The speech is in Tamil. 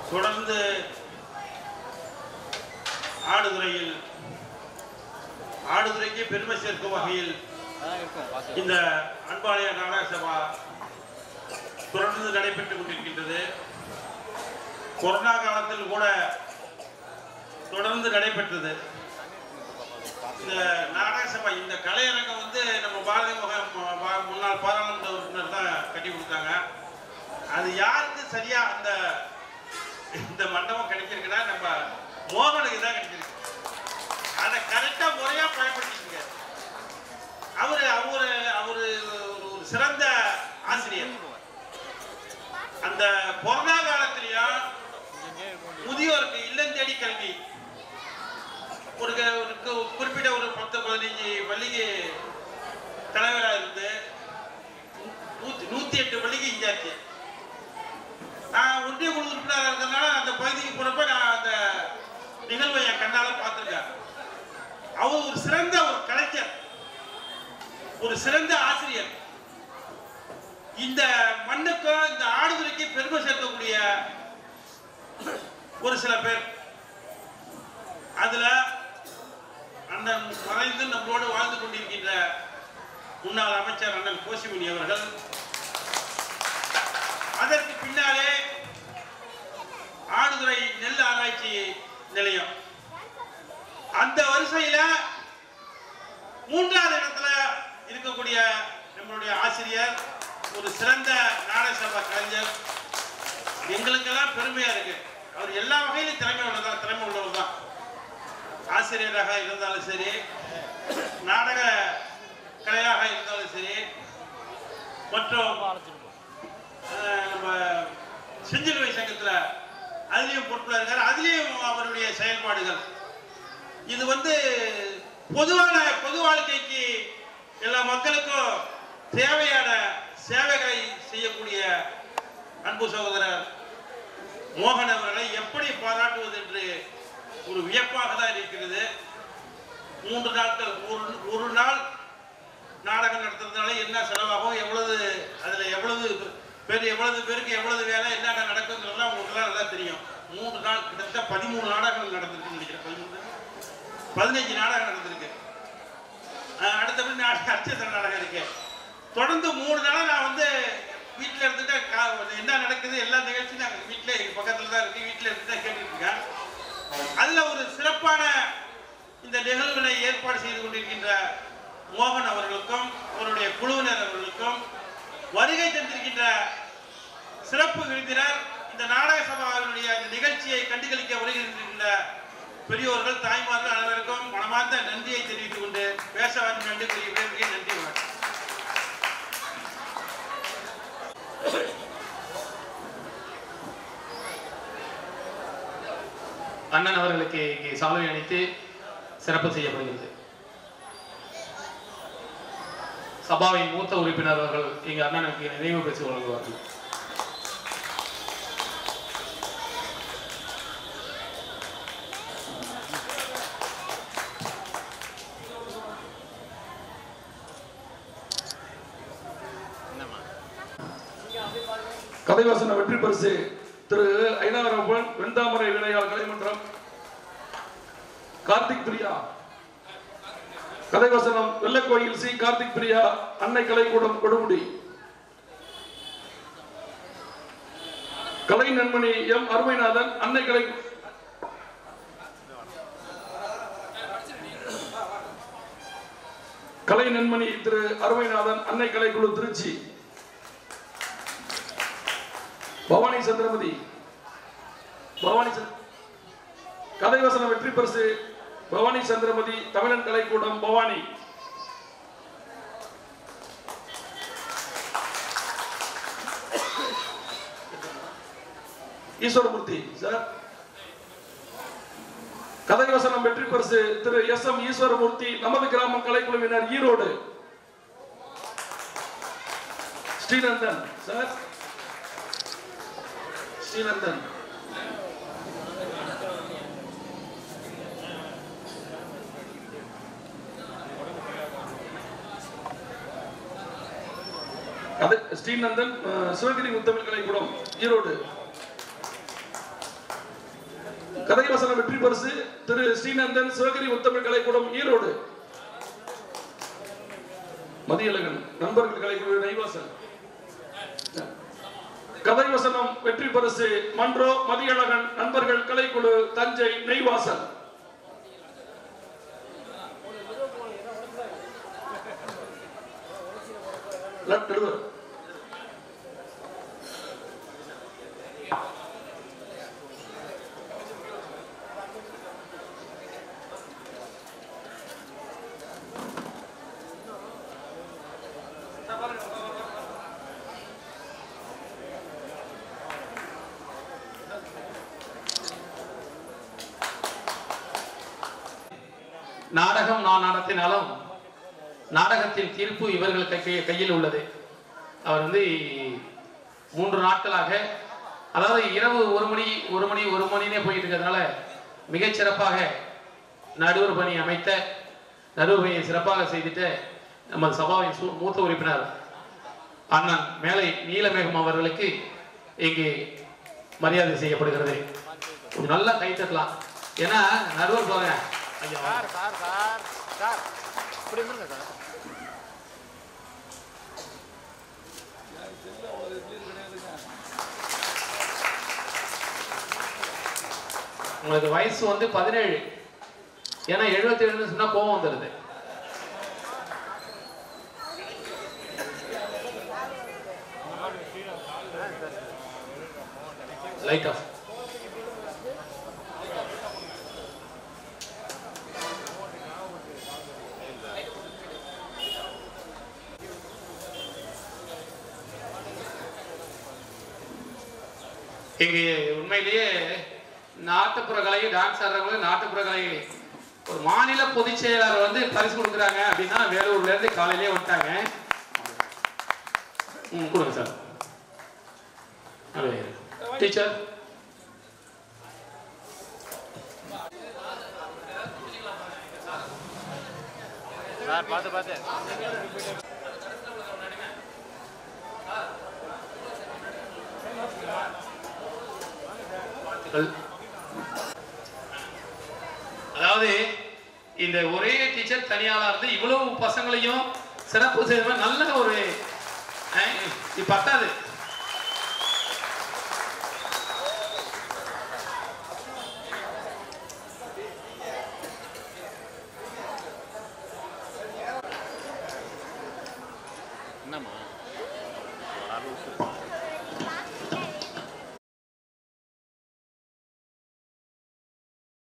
தொடர்ந்து ஆடுதுறைக்கு பெருமை சேர்க்கும் வகையில் இந்த அன்பாலய நாடக சபா தொடர்ந்து நடைபெற்றுக் கொண்டிருக்கின்றது. கொரோனா காலத்தில் கூட தொடர்ந்து நடைபெற்றது. இந்த நாடக சபா இந்த கலையரங்கம் நம்ம பாரதிய முன்னாள் பாராளுமன்ற உறுப்பினர் தான் கட்டி கொடுத்தாங்க. அது யாருக்கு சரியா இந்த மண்டபம் கிடைச்சிருக்குன்னா நம்ம மோகனுக்கு தான் கிடைச்சிருக்கு. அதை கரெக்டா முறையா பயன்படுத்திக்க. அவரு ஒரு சிறந்த ஆசிரியர். அந்த கொரோனா காலத்திலையும் முதியோருக்கு இல்லம் தேடி கல்வி ஒரு குறிப்பிட்ட ஒரு 10-15 பள்ளிக்கு தலைவராக இருந்து 108 பள்ளிக்கு இன்சார்ஜ். நான் ஒன்றிய குழு உறுப்பினராக இருக்கிறதுனால அந்த பகுதிக்கு போனப்ப நான் அந்த நிகழ்வை என் கண்ணால பார்த்திருக்கேன். அவர் ஒரு சிறந்த ஒரு கலைஞர், ஒரு சிறந்த ஆசிரியர். இந்த மண்ணுக்கும் இந்த ஆடுதுறைக்கு பெருமை சேர்க்கக்கூடிய ஒரு சில பேர். அதுல அண்ணன் மறைந்து நம்மளோடு வாழ்ந்து கொண்டிருக்கின்ற முன்னாள் அமைச்சர் அண்ணன் கோசிமணி அவர்கள், அதற்கு பின்னாலே ஆடுதுறை நெல் ஆராய்ச்சி நிலையம், அந்த வரிசையில 3வது இடத்துல இருக்கக்கூடிய நம்மளுடைய ஆசிரியர், ஒரு சிறந்த நாடக சபா கலைஞர். எங்களுக்கெல்லாம் பெருமையா இருக்கு. அவர் எல்லா வகையிலும் திறமை உள்ளவர் தான். ஆசிரியராக இருந்தாலும் சரி, நாடக கலையாக இருந்தாலும் சரி, மற்றும் நம்ம செஞ்சிலுவை சங்கத்தில் அதுலேயும் பொறுப்பில் இருக்கார். அதுலேயும் அவருடைய செயல்பாடுகள் இது பொது வாழ்க்கைக்கு எல்லா மக்களுக்கும் தேவையான சேவைகளை செய்யக்கூடிய அன்பு சகோதரர் மோகன் அவர்களை எப்படி பாராட்டுவது என்று ஒரு வியப்பாக தான் இருக்கிறது. 3 நாட்கள், ஒரு நாள் நாடகம் நடத்துறதுனால என்ன செலவாகும், எவ்வளவு பேருக்கு எவ்வளவு வேலை, என்னென்ன நடக்குங்கிறதுலாம் உங்களுக்குலாம் நல்லா தெரியும். 3 நாள் கிட்டத்தட்ட 13 நாடகங்கள் நடந்திருக்குன்னு நினைக்கிறேன். 15 நாடகம் நடந்திருக்கு. அடுத்தபடி அர்ச்சனை நாடகம் இருக்கு. தொடர்ந்து 3 நாளாக நான் வீட்டில் இருந்துட்டு என்ன நடக்குது எல்லா நிகழ்ச்சியும் நாங்கள் வீட்டில் எங்கள் பக்கத்தில் தான் இருக்கு, வீட்டில் இருந்து தான் கேட்டுட்டு இருக்கேன். அதில் ஒரு சிறப்பான இந்த நிகழ்வினை ஏற்பாடு செய்து கொண்டிருக்கின்ற மோகன் அவர்களுக்கும் அவருடைய குழுவினர் அவர்களுக்கும், வருகை தந்திருக்கின்ற சிறப்பு விருந்தினர், இந்த நாடக சபாவினுடைய இந்த நிகழ்ச்சியை கண்டுகளிக்க வருகின்ற பெரியோர்கள், தாய்மார்கள் அனைவருக்கும் மனமார்ந்த நன்றியை தெரிவித்துக் கொண்டு பேச வந்து நன்றி கூறுகிறேன். நன்றி. அண்ணன் அவர்களுக்கு இங்கே சால்வை அணித்து சிறப்பு செய்யப்படுகிறது. சபாவின் மூத்த உறுப்பினர் அவர்கள் இங்கு அண்ணனுக்கு நினைவு பரிசு வழங்குவார்கள். கதைவாசன வெற்றி பரிசு திரு ஐநாவரப்பன் வெண்தாமரை விளையாள் கலைமன்றம் கார்த்திக் பிரியா. கதைவசனம் வெள்ளக்கோயில் சி கார்த்திக் பிரியா அன்னை கலைக்கூடம் கொடுமுடி. கலை நண்மணி எம் அருமைநாதன் அன்னை கலை கலை நண்மணி திரு அருமைநாதன் அன்னை கலைக்குழு திருச்சி. பவானி சந்திரமதி கதைவசன வெற்றி பரிசு பவானி சந்திரமதி தமிழன் கலைக்கூடம் பவானி. ஈஸ்வரமூர்த்தி சார். கதைவசனம் வெற்றி பரிசு திரு எஸ் எம் ஈஸ்வரமூர்த்தி நமது கிராமம் கலைக்குழுவினர் ஈரோடு. ஸ்ரீநந்தன் சார். ஸ்ரீநந்தன். ஸ்ரீநந்தன் சிவகிரி முத்தமிழ் கலைக்கூடம் ஈரோடு. கதை வசனம் வெற்றி பரிசு திரு ஸ்ரீநந்தன் சிவகிரி முத்தமிழ் கலைக்கூடம் ஈரோடு. மதியழகன் நண்பர்கள் கலைக்குழு நெய்வாசல். கதை வசனம் வெற்றி பரிசு மன்றோ மதியழகன் நண்பர்கள் கலைக்குழு தஞ்சை நெய்வாசல். நாடகம் நான் நடத்தினாலும் நாடகத்தின் தீர்ப்பு இவர்கள் கையில் உள்ளது. அவர் 3 நாட்களாக, அதாவது இரவு 1 மணினே போயிட்டு இருக்கிறதுனால மிகச்சிறப்பாக நடுவர் பணி அமைத்த, நடுவர் பணியை சிறப்பாக செய்துட்டு நமது சபாவின் மூத்த உறுப்பினர் அண்ணன் மேலை நீலமேகம் அவர்களுக்கு இங்கு மரியாதை செய்யப்படுகிறது. நல்லா கை தட்டலாம். ஏன்னா நடுவர் போங்க. உங்களுக்கு வயசு 17. ஏன்னா 77 சொன்னா கோபம் வந்துடுது. Light off. இங்கே உண்மையிலேயே நாட்டுப்புற கலை, டான்ஸ் ஆடுறவங்க நாட்டுப்புற கலை ஒரு மாநில பொதுச் செயலாளர் பரிசு கொடுக்குறாங்க அப்படின்னா வேலூர்ல இருந்து காலையிலேயே வந்துட்டாங்க. கொடுங்க சார். டீச்சர் பார்த்து அதாவது இந்த ஒரே டீச்சர் தனியாளா இருந்து இவ்வளவு பசங்களையும் சிறப்பு செய்த நல்ல ஒரு பத்தாது.